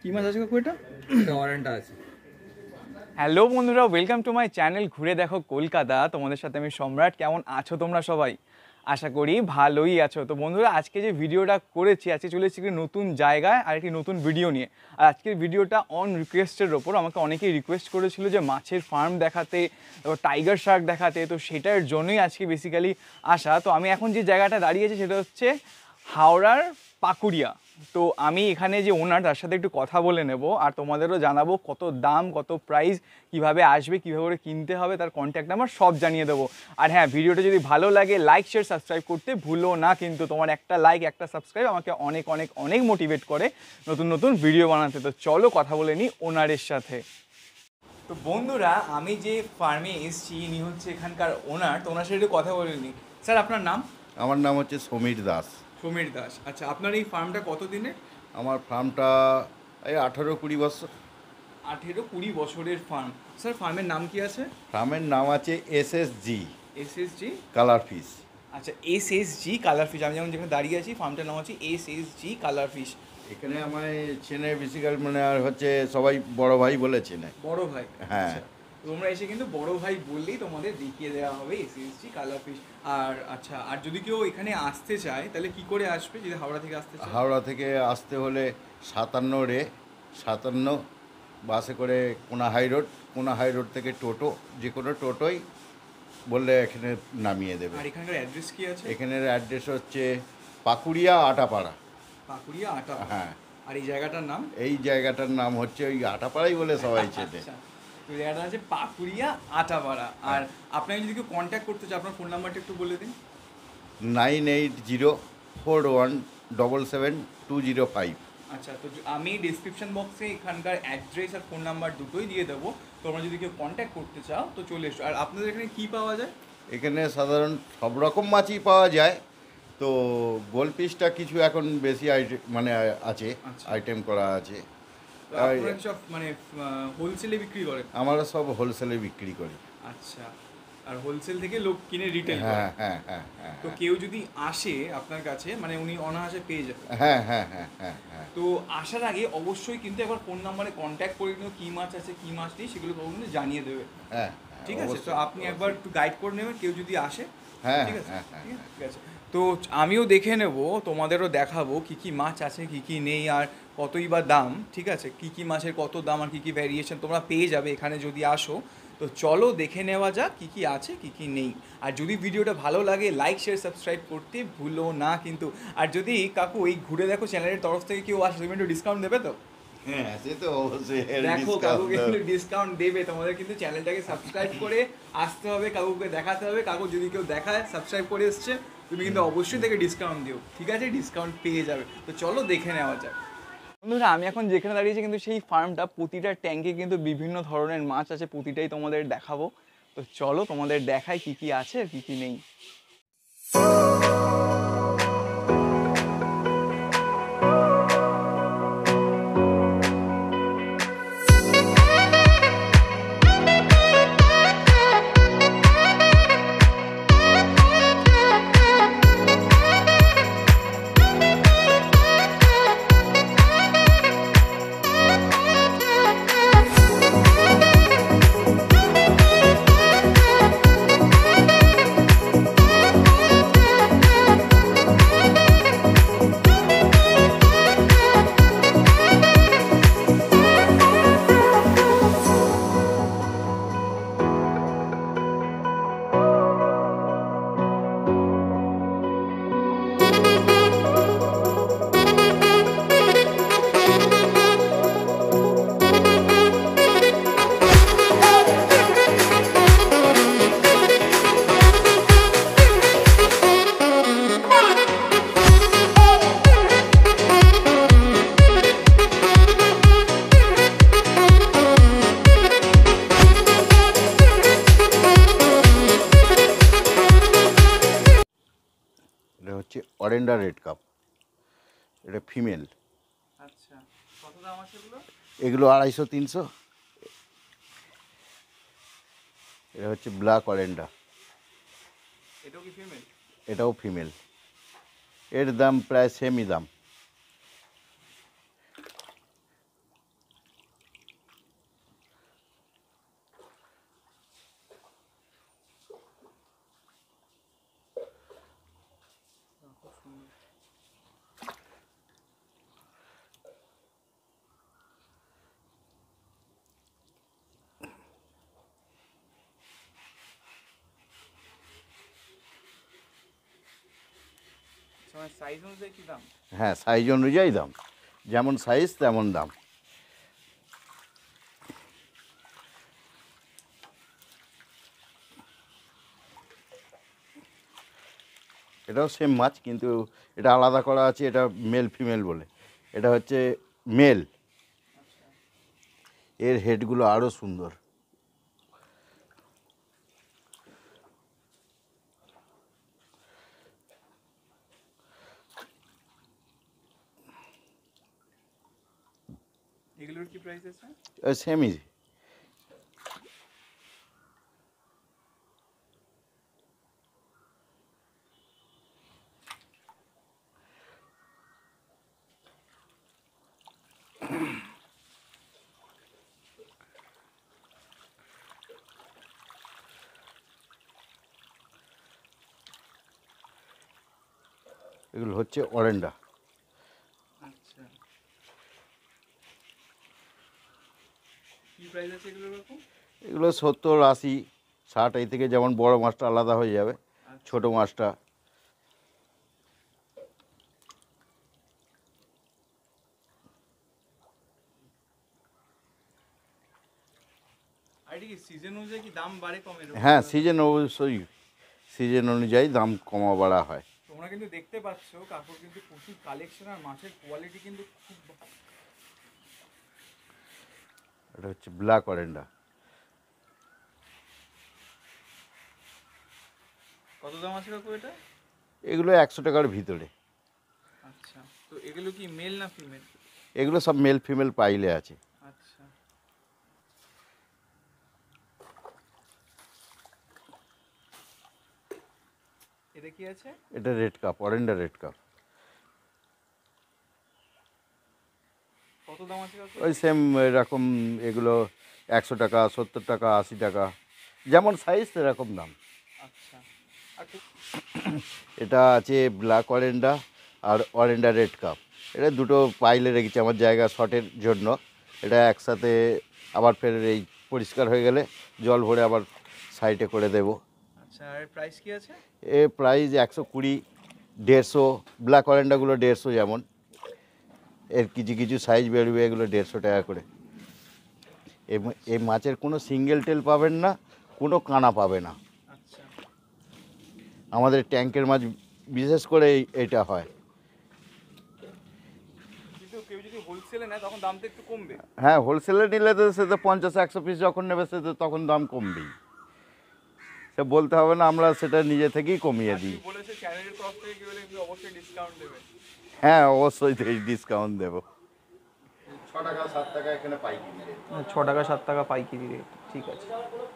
কি মাছ আছে কাকু এটা? এটা অরেন্ডা আছে। হ্যালো বন্ধুরা, ওয়েলকাম টু মাই চ্যানেল ঘুরে দেখো কলকাতা। তোমাদের সাথে আমি সম্রাট। কেমন আছো তোমরা সবাই? আশা করি ভালোই আছো। তো বন্ধুরা, আজকে যে ভিডিওটা করেছি, আজকে চলে এসেছি একটি নতুন জায়গায় আর একটি নতুন ভিডিও নিয়ে। আর আজকের ভিডিওটা অন রিকোয়েস্টের ওপর। আমাকে অনেকেই রিকোয়েস্ট করেছিল যে মাছের ফার্ম দেখাতে, তারপর টাইগার শার্ক দেখাতে। তো সেটার জন্যই আজকে বেসিক্যালি আসা। তো আমি এখন যে জায়গাটা দাঁড়িয়েছি সেটা হচ্ছে হাওড়ার পাকুরিয়া। তো আমি এখানে যে ওনার, তার সাথে একটু কথা বলে নেব আর তোমাদেরও জানাবো কত দাম, কত প্রাইস, কিভাবে আসবে, কীভাবে করে কিনতে হবে, তার কন্ট্যাক্ট নাম্বার সব জানিয়ে দেবো। আর হ্যাঁ, ভিডিওটা যদি ভালো লাগে লাইক শেয়ার সাবস্ক্রাইব করতে ভুলো না, কিন্তু তোমার একটা লাইক একটা সাবস্ক্রাইব আমাকে অনেক অনেক অনেক মোটিভেট করে নতুন নতুন ভিডিও বানাতে। তো চলো কথা বলে নিই ওনারের সাথে। তো বন্ধুরা, আমি যে ফার্মে এসেছি ইনি হচ্ছে এখানকার ওনার। তো ওনার সাথে একটু কথা বলে নিই। স্যার, আপনার নাম? আমার নাম হচ্ছে সমীর দাস। সমীর দাস। আচ্ছা, আপনার এই ফার্মটা কত দিনে? আমার ফার্মটা এই 18-20 বছর। 18-20 বছরের ফার্ম। স্যার, ফার্মের নাম কি আছে? ফার্মের নাম আছে S.S.G S.S.G কালার ফিশ। আচ্ছা, S.S.G কালার ফিশ। আমি যেমন যেখানে দাঁড়িয়ে আছি ফার্মটার নাম হচ্ছে S.S.G কালার ফিশ। এখানে আমায় চেনে বেসিক্যালি, মানে আর হচ্ছে সবাই বড় ভাই বলে চেনে। বড় ভাই? হ্যাঁ। আচ্ছা, তোমরা এসে কিন্তু বড় ভাই বললেই তোমাদের দেখিয়ে দেওয়া হবে S.S.G কালার ফিশ। আর আচ্ছা, আর যদি কেউ এখানে আসতে চায় তাহলে কি করে আসবে, যদি হাওড়া থেকে আসতে চায়? হাওড়া থেকে আসতে হলে 57 বাসে করে কোনা হাই রোড থেকে টোটো, যে কোনো টোটোই বললে এখানে নামিয়ে দেবে। আর এখানকার অ্যাড্রেস কি আছে? এখানের অ্যাড্রেস হচ্ছে pakuriya attapara। পাকুড়িয়া আটাপাড়া। হ্যাঁ। আর এই জায়গাটার নাম? এই জায়গাটার নাম হচ্ছে ওই আটাপাড়াই বলে সবাই চেনে। আচ্ছা, তো জায়গাটা আছে পাকুড়িয়া আটাপাড়া। আর আপনাকে যদি কেউ কন্ট্যাক্ট করতে চায়, আপনার ফোন নাম্বারটা একটু বলে দিন। 9804177205। আচ্ছা, তো আমি ডিসক্রিপশন বক্সে এখানকার অ্যাড্রেস আর ফোন নাম্বার দুটোই দিয়ে দেবো। তোমরা যদি কেউ কন্ট্যাক্ট করতে চাও তো চলে এসো। আর আপনাদের এখানে কী পাওয়া যায়? এখানে সাধারণ সব রকম মাছই পাওয়া যায়। তো গোল পিসটা কিছু এখন বেশি মানে আছে, আইটেম করা আছে। আপনারা সব মানে হোলসেলে বিক্রি করেন? আমরা সব হোলসেলে বিক্রি করি। আচ্ছা, আর হোলসেল থেকে লোক কিনে রিটেল করে? হ্যাঁ হ্যাঁ হ্যাঁ হ্যাঁ। তো কেউ যদি আসে আপনার কাছে, মানে উনি অনায়াসে পেয়ে যাবে? হ্যাঁ হ্যাঁ হ্যাঁ হ্যাঁ হ্যাঁ। তো আসার আগে অবশ্যই কিন্তু একবার ফোন নাম্বারে কন্ট্যাক্ট করে কিন্তু কী মাছ আছে কী মাছ নেই সেগুলো কিন্তু জানিয়ে দেবে। হ্যাঁ, ঠিক আছে? তো আপনি একবার একটু গাইড করে নেবেন কেউ যদি আসে। হ্যাঁ, ঠিক আছে? হ্যাঁ, হ্যাঁ, ঠিক আছে। তো আমিও দেখে নেব, তোমাদেরও দেখাবো কী কী মাছ আছে কী কী নেই আর কতই বা দাম। ঠিক আছে? কী কী মাছের কত দাম আর কী কী ভ্যারিয়েশন তোমরা পেয়ে যাবে এখানে যদি আসো। তো চলো দেখে নেওয়া যাক কী কী আছে কী কী নেই। আর যদি ভিডিওটা ভালো লাগে লাইক শেয়ার সাবস্ক্রাইব করতে ভুলো না কিন্তু। আর যদি কাকু এই ঘুরে দেখো চ্যানেলের তরফ থেকে কেউ আসে, তুমি একটু ডিসকাউন্ট দেবে তো? হ্যাঁ, সে তো অবশ্যই। দেখো, কাকু কিন্তু ডিসকাউন্ট দেবে। তোমাদের কিন্তু চ্যানেলটাকে সাবস্ক্রাইব করে আসতে হবে, কাকুকে দেখাতে হবে। কাকু যদি কেউ দেখায় সাবস্ক্রাইব করে এসছে, তুমি কিন্তু অবশ্যই তাকে ডিসকাউন্ট দিও। ঠিক আছে? ডিসকাউন্ট পেয়ে যাবে। তো চলো দেখে নেওয়া যাক। বন্ধুরা, আমি এখন যেখানে দাঁড়িয়েছি কিন্তু সেই ফার্মটা, প্রতিটা ট্যাঙ্কে কিন্তু বিভিন্ন ধরনের মাছ আছে, প্রতিটাই তোমাদের দেখাবো। তো চলো তোমাদের দেখাই কি কি আছে আর কি কি নেই। হচ্ছে অরেন্ডা রেড কাপ। এটা ফিমেল। আচ্ছা, কত দাম আছে এগুলো? এগুলো 250-300। এটা হচ্ছে ব্ল্যাক অরেন্ডা। এটাও কি ফিমেল? এটাও ফিমেল। এর দাম প্রায় সেমই দাম। মানে সাইজ অনুযায়ী কি দাম? হ্যাঁ, সাইজ অনুযায়ী দাম, যেমন সাইজ তেমন দাম। এটাও সেম মাছ, কিন্তু এটা আলাদা করা আছে, এটা মেল ফিমেল বলে। এটা হচ্ছে মেল, এর হেডগুলো আরও সুন্দর। এগুলোর কি প্রাইস আছে? সেমই। এগুলো হচ্ছে অরেন্ডা। আচ্ছা, কি প্রাইস আছে এগুলোর রকম? এগুলো 70, 80, 60, এই থেকে যেমন বড় মাছটা আলাদা হয়ে যাবে, ছোট মাছটা। আর এটা কি সিজন অনুযায়ী কি দাম বাড়ে কমে? হ্যাঁ, সিজন অবশ্যই, সিজন অনুযায়ী দাম কমা বাড়া হয়। তোমরা কিন্তু দেখতে পাচ্ছ কাকুর কিন্তু প্রচুর কালেকশন, আর মাছের কোয়ালিটি কিন্তু খুব এটা হচ্ছে ব্ল্যাক অরেন্ডা। কত দাম আছে কাকু এটা? এগুলো 100 টাকার ভিতরে। আচ্ছা, তো এগুলো কি মেল না ফিমেল? এগুলো সব মেল ফিমেল পাইলে আছে। আচ্ছা, এটা কি আছে? এটা red cap, oranda red cap. কত দাম আছে কাকু? ওই সেম এরকম, এগুলো 100 টাকা, 70 টাকা, 80 টাকা, যেমন সাইজ সেরকম দাম। আচ্ছা, আর এটা আছে ব্ল্যাক অরেন্ডা আর অরেন্ডা রেড কাপ। এটা দুটো পাইলে রেখেছি আমার জায়গা শর্টের জন্য। এটা একসাথে আবার ফের এই পরিষ্কার হয়ে গেলে জল ভরে আবার সাইডে করে দেব। আচ্ছা, আর প্রাইস কি আছে? এ প্রাইস 120, 150। ব্ল্যাক অরেন্ডাগুলো 150 যেমন, এর কিছু কিছু সাইজ বেরোবে, এগুলো 150 টাকা করে। এই মাছের কোনো সিঙ্গেল টেল পাবেন না, কোনো কানা পাবে না। আচ্ছা, আমাদের ট্যাঙ্কের মাছ বিশেষ করে এটা হয়। কিন্তু কেউ যদি হোলসেলে নেয় তখন দামটা একটু কমবে। হ্যাঁ, হোলসেলে নিলে তো সে তো 50-100 পিস যখন নেবে সে তো তখন দাম কমবেই, সে বলতে হবে না, আমরা সেটা নিজে থেকেই কমিয়ে আর দিই। তুমি বলেছে চ্যানেলের তরফ থেকে কি বলে কিন্তু অবশ্যই ডিসকাউন্ট দেবে। হ্যাঁ, অবশ্যই ডিসকাউন্ট দেবো। 6 টাকা 7 টাকা এখানে পাইকারি রেট। 6 টাকা 7 টাকা পাইকারি রেট, ঠিক আছে।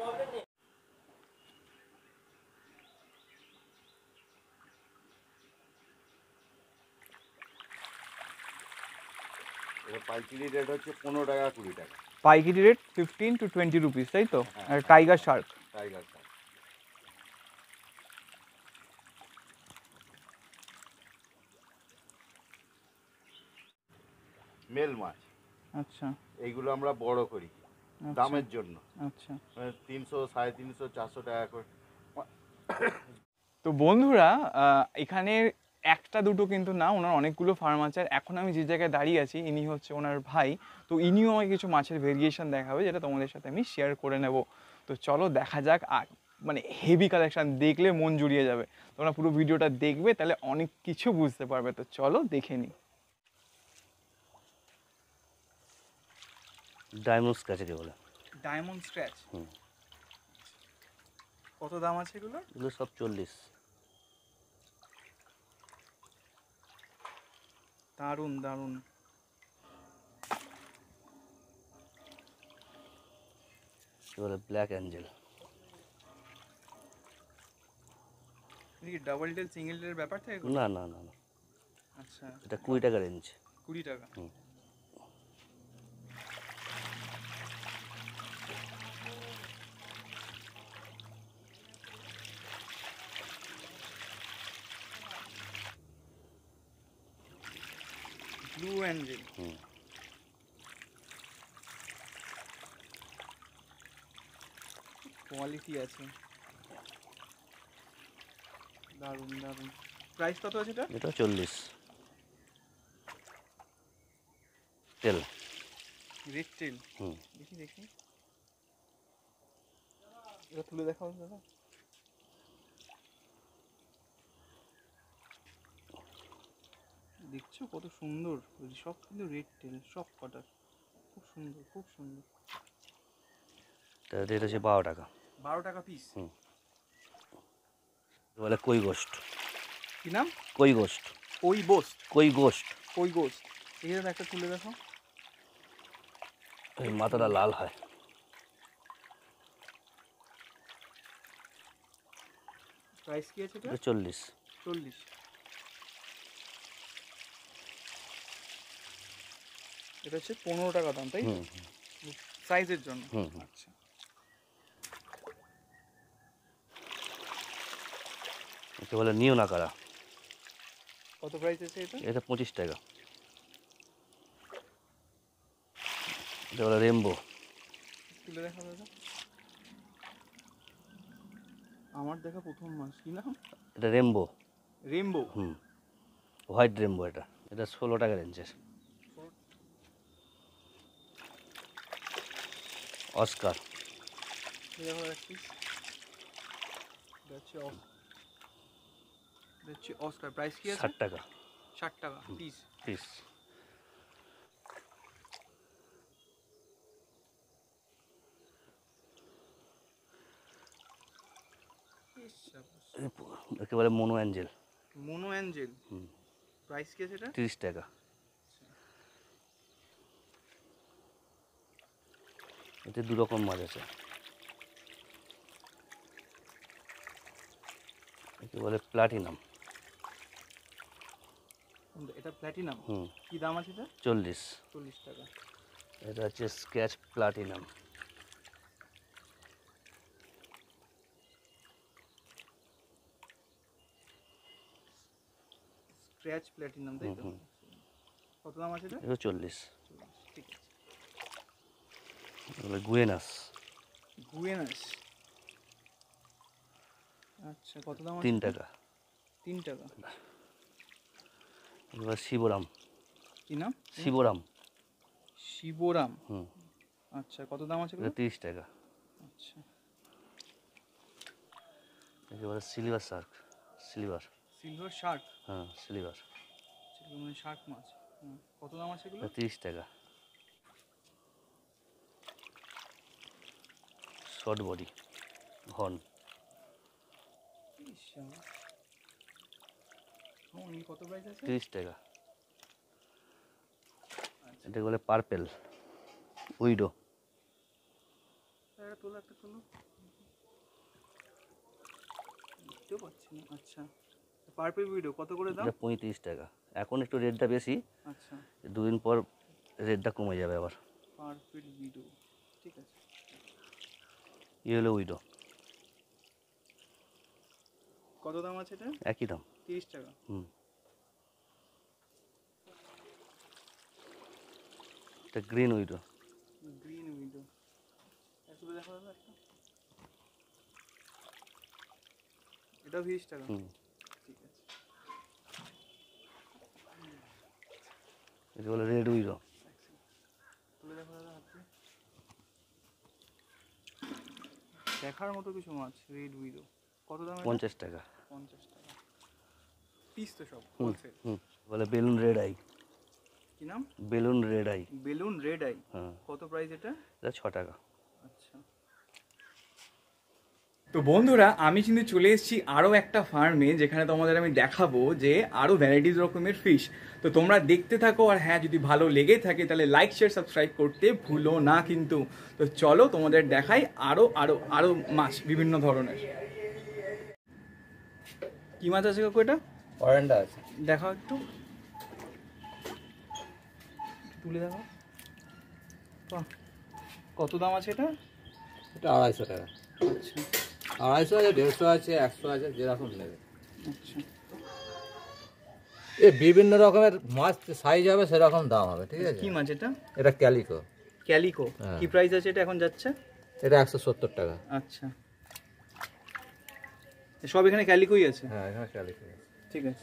এটা পাইকারি রেট হচ্ছে 15 টাকা 20 টাকা। পাইকারি রেট 15 to 20 রুপিস, তাই তো? আর tiger shark. Tiger cap. Male মাছ। আচ্ছা, এইগুলো আমরা বড় করি আচ্ছা, দামের জন্য। আচ্ছা। 300, 350, 400 টাকা করে। তো বন্ধুরা, এখানে একটা দুটো কিন্তু না, ওনার অনেকগুলো ফার্ম আছে। আর এখন আমি যে জায়গায় দাঁড়িয়ে আছি ইনি হচ্ছে ওনার ভাই। তো ইনিও আমাকে কিছু মাছের ভেরিয়েশন দেখাবে, যেটা তোমাদের সাথে আমি শেয়ার করে নেব। তো চলো দেখা যাক। মানে হেভি কালেকশন, দেখলে মন জুড়িয়ে যাবে। তোমরা পুরো ভিডিওটা দেখবে, তাহলে অনেক কিছু বুঝতে পারবে। তো চলো দেখে নিই। ডায়মন্ড স্ক্র্যাচকে বলে। ডায়মন্ড স্ক্র্যাচ, কত দাম আছে এগুলো? এগুলো সব 40। দারুণ দারুণ। বলে ব্ল্যাক অ্যাঞ্জেল। কি ডাবল টেল সিঙ্গেল টেলের ব্যাপার থাকে? না না না না, আচ্ছা, এটা 20 টাকা রেঞ্জ। 20 টাকা। ব্লু অ্যাঞ্জেল, কোয়ালিটি আছে, দারুণ দারুণ। প্রাইস কত আছে এটা? এটা 40 তেল। Red tail. হুম দেখি দেখি, এটা তুলে দেখাও দাদা। দেখছো কত সুন্দর, সব কিন্তু রেড টেল, সব কটার খুব সুন্দর, খুব সুন্দর। তার রেট আছে 12 টাকা। 12 টাকা পিস। হুম বলে কই গোস্ট। কি নাম? কই গোস্ট। কই বোস্ট। কই গোস্ট। কই গোস্ট। এই দাদা একটা তুলে দেখো। এই মাথাটা লাল হয়। প্রাইস কি আছে এটা? 40। 40। এটা হচ্ছে 15 টাকা দাম, তাই তো? সাইজের জন্য। আচ্ছা, এটা বলে নিউ নাকারা। কত প্রাইস আছে এটা? এটা 25 টাকা। এটা বলে রেমবো। তুলে দেখা দাদা, আমার দেখা প্রথম মাছ। কি নাম? এটা রেমবো। রেমবো। White Rambo. এটা এটা 16 টাকা রেঞ্জের। অস্কার। দেখো এক পিস। এটা হচ্ছে অস্কার। প্রাইস কি আছে? 60 টাকা। 60 টাকা পিস। পিস। একেবারে mono angel. Mono angel. Price কি আছে এটা? 30 টাকা। এতে দু রকম মাছ আছে। একে বলে প্লাটিনাম। এটা প্ল্যাটিনাম। হুম কি দাম আছে এটা? 40। 40 টাকা। এটা হচ্ছে স্কেচ প্লাটিনাম। স্ক্র্যাচ প্ল্যাটিনাম, তাই তো? কত দাম আছে এটা? এটা 40। ঠিক আছে। এগুলো গুয়েনাস। গুয়েনাস। আচ্ছা, কত দাম আছে? 3 টাকা। 3 টাকা। এবার শিবরাম। কি নাম? শিবরাম। শিবরাম। আচ্ছা, কত দাম আছে? এটা 30 টাকা। আচ্ছা, একেবারে silver shark. Silver. Silver shark. হ্যাঁ সিলভার। মানে শার্ক মাছ। কত দাম আছে এগুলো? 30 টাকা। Short body horn. কত প্রাইস আছে? 30 টাকা। এটা বলে পার্পেল উইডো। তোলো একটা, তোলো। দেখতে পাচ্ছি না। আচ্ছা, পার্পল উইডো কত করে দাম? এটা 35 টাকা। এখন একটু রেটটা বেশি। আচ্ছা, দুদিন পর রেটটা কমে যাবে আবার। পার্পল উইডো, ঠিক আছে। Yellow widow. কত দাম আছে এটা? একই দাম। 30 টাকা। এটা গ্রিন উইডো। Green widow. একটু দেখো দাদা একটা। এটা 20 টাকা। ঠিক আছে। এটা বলে রেড উইডো। তুলে দেখো দাদা হাতে। দেখার মতো কিছু মাছ। রেড উইডো কত দাম? 50 টাকা। 50 টাকা পিস তো সব হোলসেল। বলে বেলুন রেড আই। কি নাম? Balloon red eye. Balloon red eye. হ্যাঁ। কত প্রাইস এটা? এটা 6 টাকা। আচ্ছা। তো বন্ধুরা, আমি কিন্তু চলে এসেছি আরও একটা ফার্মে, যেখানে তোমাদের আমি দেখাবো যে আরও ভ্যারাইটিস রকমের ফিশ। তো তোমরা দেখতে থাকো, আর হ্যাঁ, যদি ভালো লেগে থাকে তাহলে লাইক শেয়ার সাবস্ক্রাইব করতে ভুলো না কিন্তু। তো চলো তোমাদের দেখাই আরও আরও আরও মাছ বিভিন্ন ধরনের। কি মাছ আছে কাকু এটা? অরেন্ডা আছে। দেখাও একটু, তুলে দেখাও। বাহ, কত দাম আছে এটা? এটা 250 টাকা। আচ্ছা, 250 আছে, 150 আছে, 100 আছে, যেরকম নেবে। আচ্ছা। এই বিভিন্ন রকমের মাছ সাইজ হবে, সেরকম দাম হবে, ঠিক আছে? কি মাছ এটা? এটা ক্যালিকো। ক্যালিকো। কি প্রাইস আছে এটা এখন যাচ্ছে? এটা 170 টাকা। আচ্ছা, সব এখানে ক্যালিকোই আছে? হ্যাঁ, এখানে ক্যালিকো আছে। ঠিক আছে।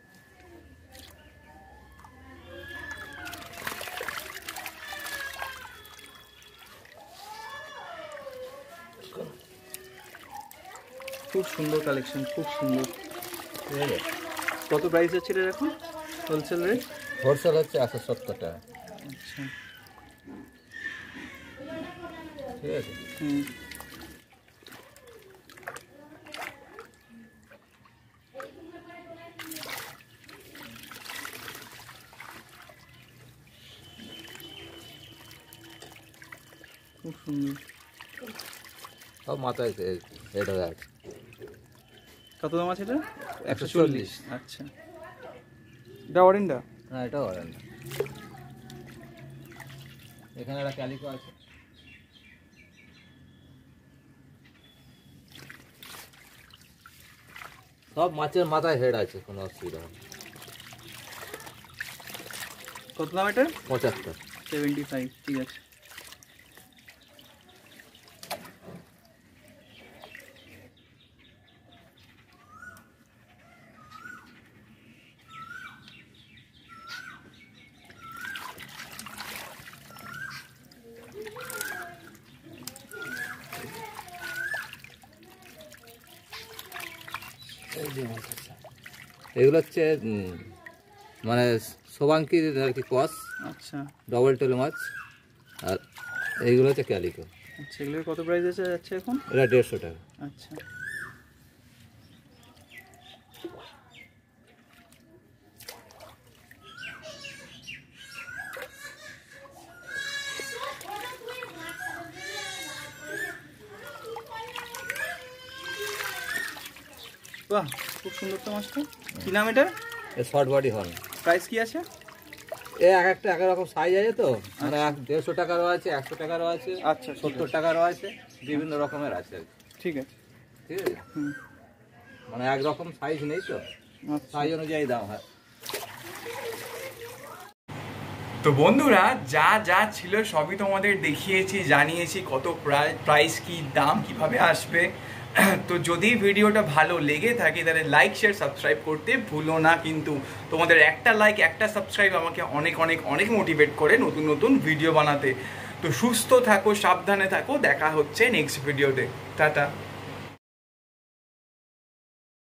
খুব সুন্দর কালেকশন, খুব সুন্দর। ঠিক আছে, কত প্রাইস আছে এটা এখন হোলসেল রেট? হোলসেল হচ্ছে 170 টাকা। আচ্ছা, ঠিক আছে, হুম, খুব সুন্দর। সব মাথায় হেড হয়ে আছে। কত দাম আছে এটা? 140। আচ্ছা, এটা অরেঞ্জটা? হ্যাঁ, এটাও অরেঞ্জ। এখানে একটা ক্যালিকো আছে। সব মাছের মাথায় হেড আছে, কোনো অসুবিধা হবে না। কত দাম এটা? 75। 75, ঠিক আছে। এগুলো হচ্ছে মানে সোবাঙ্কির আর কি কস, আচ্ছা ডবল টেল মাছ। আর এইগুলো হচ্ছে ক্যালিকো। আচ্ছা, এগুলোর কত প্রাইস আছে যাচ্ছে এখন? এটা 150 টাকা। আচ্ছা, বাহ, খুব সুন্দর তো মাছটা। কি নাম এটা? এ শর্ট বডি হর্ন। প্রাইস কি আছে? এ এক একটা এক রকম সাইজ আছে তো, মানে 150 টাকারও আছে, 100 টাকারও আছে, আচ্ছা, 70 টাকারও আছে, বিভিন্ন রকমের আছে আর কি। ঠিক আছে, ঠিক আছে, হুম, মানে এক রকম সাইজ নেই তো, আচ্ছা। সাইজ অনুযায়ী দাম হয়। তো বন্ধুরা, যা যা ছিল সবই তোমাদের দেখিয়েছি, জানিয়েছি কত প্রাইস, কি দাম, কিভাবে আসবে। তো যদি ভিডিওটা ভালো লেগে থাকে তাহলে লাইক, শেয়ার, সাবস্ক্রাইব করতে ভুলো না। কিন্তু তোমাদের একটা লাইক, একটা সাবস্ক্রাইব আমাকে অনেক অনেক অনেক মোটিভেট করে নতুন নতুন ভিডিও বানাতে। তো সুস্থ থাকো, সাবধানে থাকো, দেখা হচ্ছে নেক্সট ভিডিওতে। টাটা।